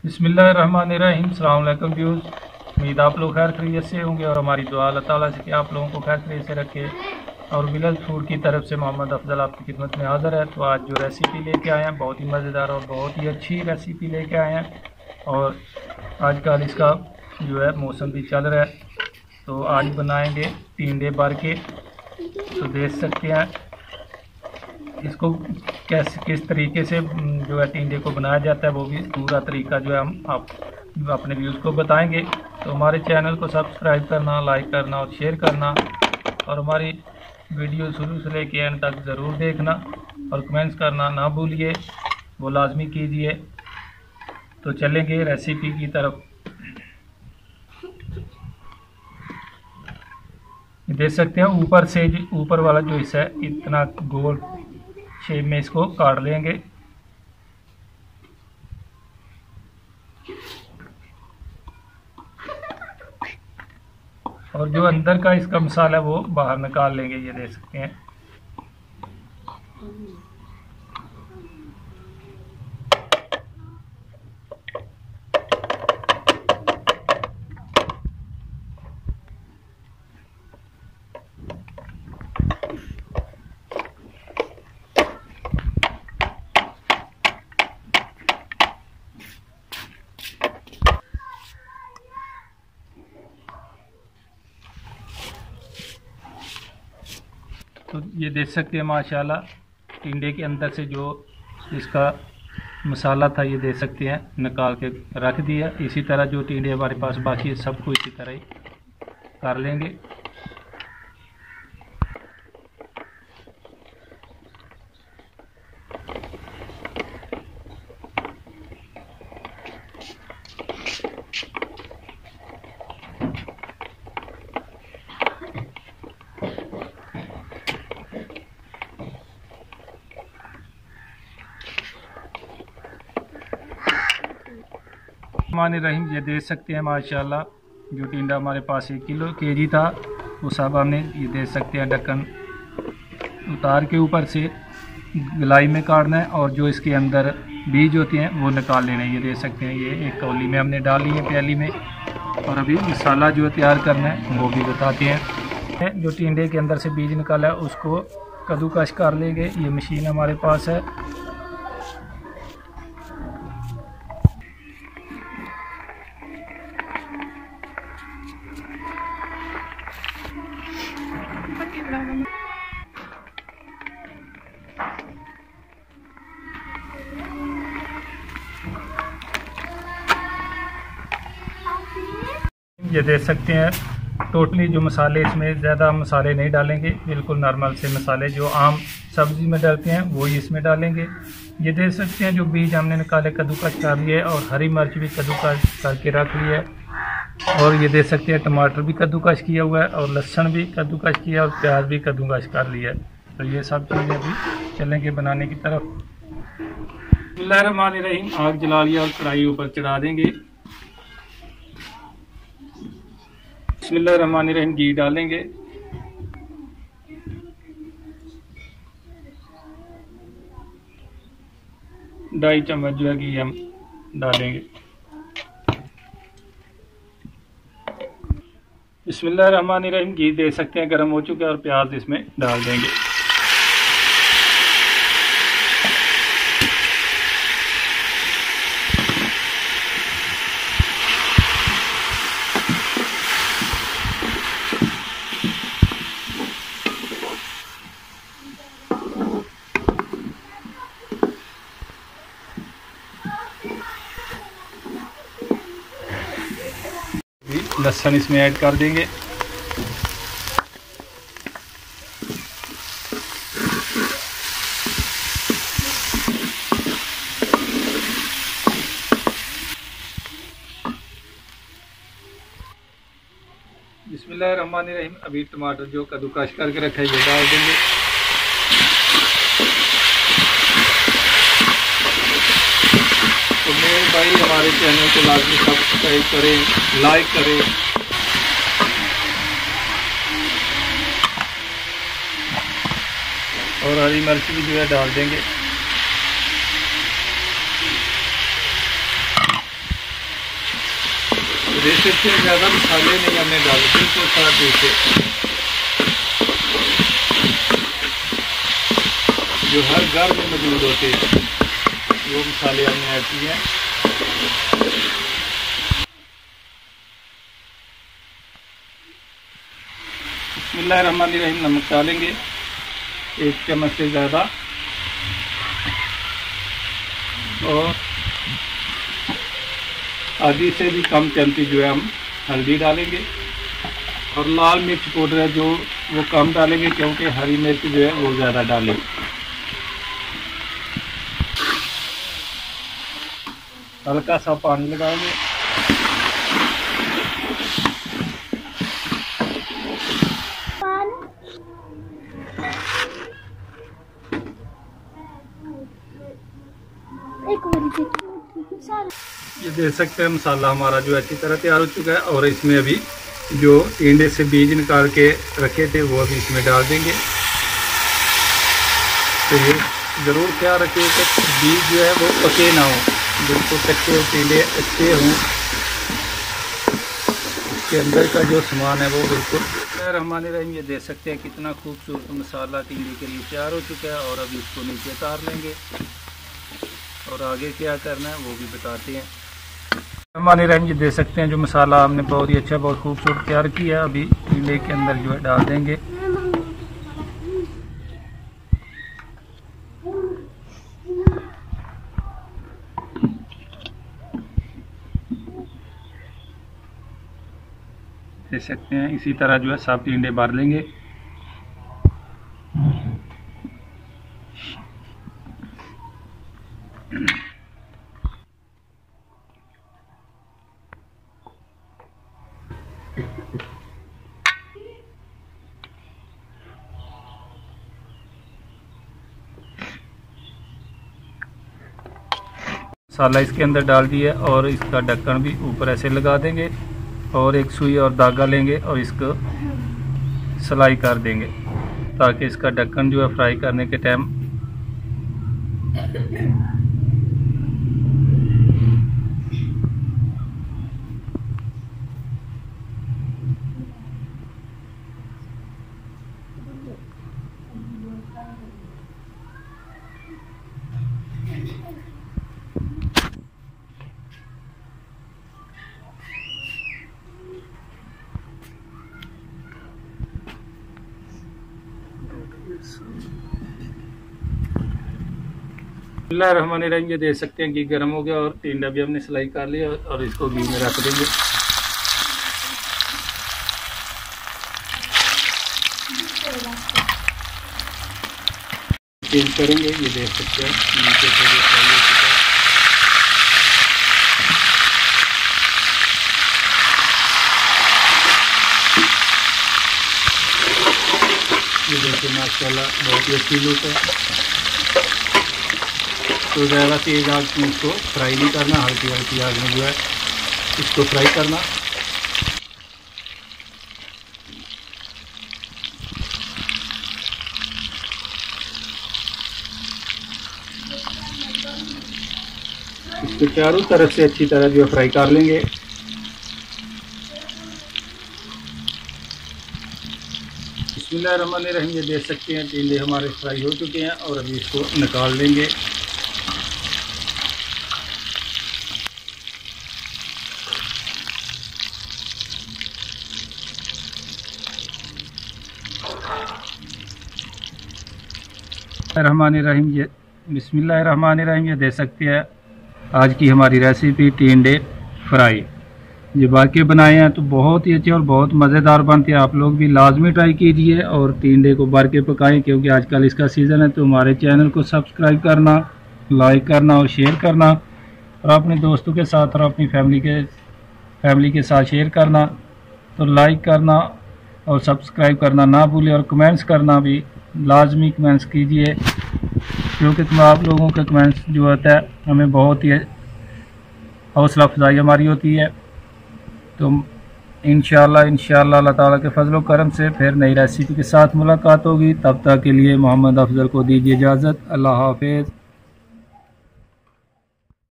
बिस्मिल्लाहिर्रहमानिर्रहीम। अस्सलाम वालेकुम व्यूज़, उम्मीद आप लोग खैर खैरियत से होंगे और हमारी दुआ अल्लाह ताला से कि आप लोगों को खैर खैरियत से रखे। और विलेज फूड की तरफ से मोहम्मद अफजल आपकी खिदमत में हाज़िर है। तो आज जो रेसिपी लेके आए हैं बहुत ही मज़ेदार और बहुत ही अच्छी रेसिपी लेके आए हैं। और आजकल इसका जो है मौसम भी चल रहा है, तो आज बनाएंगे टिंडे भर के। तो देख सकते हैं इसको कैसे किस तरीके से जो है टिंडे को बनाया जाता है, वो भी पूरा तरीका जो है हम आप अपने व्यूज़ को बताएंगे। तो हमारे चैनल को सब्सक्राइब करना, लाइक करना और शेयर करना, और हमारी वीडियो शुरू से लेके एंड तक ज़रूर देखना और कमेंट्स करना ना भूलिए, वो लाजमी कीजिए। तो चलेंगे रेसिपी की तरफ। देख सकते हैं ऊपर से ऊपर वाला जो हिस्सा है इतना गोल शेप में इसको काट लेंगे। और जो अंदर का इसका मसाला है वो बाहर निकाल लेंगे। ये देख सकते हैं। तो ये देख सकते हैं माशाल्लाह टिंडे के अंदर से जो इसका मसाला था ये देख सकते हैं निकाल के रख दिया। इसी तरह जो टिंडे हमारे पास बाकी है सबको इसी तरह ही कर लेंगे। रहीम, ये देख सकते हैं माशाल्लाह जो टिंडा हमारे पास 1 किलो केजी था वो सब हमने ये देख सकते हैं ढक्कन उतार के ऊपर से गलाई में काटना है, और जो इसके अंदर बीज होते हैं वो निकाल लेना है। ये देख सकते हैं ये एक कौली में हमने डाली है प्याली में। और अभी मसाला जो तैयार करना है वो भी बताते हैं। जो टिंडे के अंदर से बीज निकाला है उसको कद्दूकस कर लेंगे। ये मशीन हमारे पास है। ये देख सकते हैं टोटली जो मसाले, इसमें ज़्यादा मसाले नहीं डालेंगे, बिल्कुल नॉर्मल से मसाले जो आम सब्ज़ी में डालते हैं वही इसमें डालेंगे। ये देख सकते हैं जो बीज हमने निकाले कद्दूकस कर लिए, और हरी मिर्च भी कद्दूकस करके रख लिया है। और ये देख सकते हैं टमाटर भी कद्दूकस किया हुआ है, और लहसुन भी कद्दूकस किया, और प्याज भी कद्दूकस कर लिया है। तो ये सब चीज़ें अभी चलेंगे बनाने की तरफ। बिस्मिल्लाहिर्रहमानिर्रहीम। आग जला लिया और कढ़ाई ऊपर चढ़ा देंगे। बिस्मिल्लाहिर्रहमानिर्रहीम। घी डालेंगे। ढाई चम्मच जो है घी हम डालेंगे। बिस्मिल्लाहिर्रहमानिर्रहीम। घी दे सकते हैं गर्म हो चुका है, और प्याज इसमें डाल देंगे। लहसुन इसमें ऐड कर देंगे। बिस्मिल्लाहिर्रहमानिर्रहीम। अभी टमाटर जो कद्दूकस करके रखे ये डाल देंगे। तो मेरे भाई हमारे चैनल को लाजमी सब्सक्राइब करें, लाइक करें। और हरी मिर्च भी जो है डाल देंगे। रेसिपी में ज़्यादा मसाले नहीं हमने डाले, बिल्कुल साथ देते जो हर घर में मौजूद होते वो मसाले हमने ऐड किए हैं। बिस्मिल्लाहिर्रहमानिर्रहीम। नमक डालेंगे 1 चम्मच से ज़्यादा और आधी से भी कम चमची जो है हम हल्दी डालेंगे और लाल मिर्च पाउडर है जो वो कम डालेंगे क्योंकि हरी मिर्च जो है वो ज़्यादा डालेंगे। हल्का सा पानी लगाएंगे। ये देख सकते हैं मसाला हमारा जो अच्छी तरह तैयार हो चुका है और इसमें अभी जो टिंडे से बीज निकाल के रखे थे वो अभी इसमें डाल देंगे। तो ये ज़रूर ख्याल रखिए कि बीज जो है वो पके ना हो, बिल्कुल कच्चे टिंडे अच्छे हों, इसके अंदर का जो सामान है वो बिल्कुल। रहमानिर्रहीम। ये देख सकते हैं कितना खूबसूरत मसाला टिंडे के लिए तैयार हो चुका है और अभी इसको नीचे उतार लेंगे और आगे क्या करना है वो भी बताते हैं। रहमानिर्रहीम। ये देख सकते हैं जो मसाला हमने बहुत ही अच्छा बहुत खूबसूरत तैयार किया है, अभी टिंडे के अंदर जो है डाल देंगे। देख सकते हैं इसी तरह जो है सब टिंडे भर लेंगे। मसाला इसके अंदर डाल दिया और इसका ढक्कन भी ऊपर ऐसे लगा देंगे और एक सुई और धागा लेंगे और इसको सिलाई कर देंगे ताकि इसका ढक्कन जो है फ्राई करने के टाइम बिस्मिल्लाहिर्रहमानिर्रहीम। ये देख सकते हैं घी गर्म हो गया और टिंडा भी हमने सिलाई कर लिया और इसको घी में रख देंगे। चेंज करेंगे। ये देख सकते हैं नीचे से जो फ्राई हो चुका है। ये देखिए माशाल्लाह बहुत ही अच्छी लुक है। तो ज़्यादा तेज़ आग में इसको फ्राई नहीं करना, हल्की हल्की आग में जो है इसको फ्राई करना। इसको चारों तरफ से अच्छी तरह जो फ्राई कर लेंगे। बिस्मिल्लाहिर्रहमानिर्रहीम। ये देख सकते हैं टिंडे हमारे फ्राई हो चुके हैं और अभी इसको निकाल लेंगे। रहमानिर्रहीम। ये बिस्मिल्लाहिर्रहमानिर्रहीम। ये देख सकते हैं आज की हमारी रेसिपी टिंडे फ्राई। ये बाकी बनाए हैं तो बहुत ही अच्छे और बहुत मज़ेदार बनते हैं। आप लोग भी लाजमी ट्राई कीजिए और टिंडे को भर के पकाएं क्योंकि आजकल इसका सीज़न है। तो हमारे चैनल को सब्सक्राइब करना, लाइक करना और शेयर करना और अपने दोस्तों के साथ और अपनी फैमिली के साथ शेयर करना। तो लाइक करना और सब्सक्राइब करना ना भूलें और कमेंट्स करना भी लाजमी कमेंट्स कीजिए क्योंकि तुम आप लोगों के कमेंट्स जो होता है हमें बहुत ही हौसला अफजाई हमारी होती है। तो इंशाअल्लाह अल्लाह ताला के फजल व करम से फिर नई रेसिपी के साथ मुलाकात होगी। तब तक के लिए मोहम्मद अफजल को दीजिए इजाज़त। अल्लाह हाफिज़।